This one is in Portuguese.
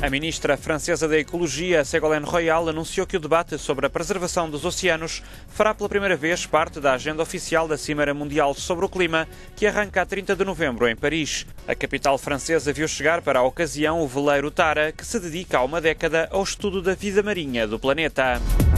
A ministra francesa da Ecologia, Ségolène Royal, anunciou que o debate sobre a preservação dos oceanos fará pela primeira vez parte da agenda oficial da Cimeira Mundial sobre o Clima, que arranca a 30 de novembro em Paris. A capital francesa viu chegar para a ocasião o veleiro Tara, que se dedica há uma década ao estudo da vida marinha do planeta.